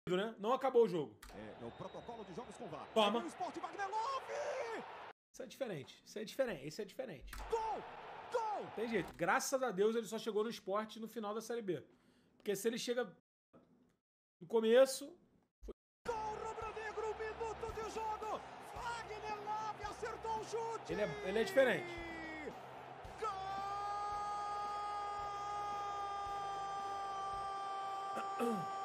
né? Não acabou o jogo. É o protocolo de jogos com VAR. Toma. O Sport Wagner Love! Isso é diferente. Isso é diferente. Isso é diferente. Gol! Gol! Tem jeito. Graças a Deus ele só chegou no Sport no final da Série B. Porque se ele chega no começo... Gol rubro-negro, minuto de jogo! Wagner Love acertou o chute! Ele é diferente. Gol!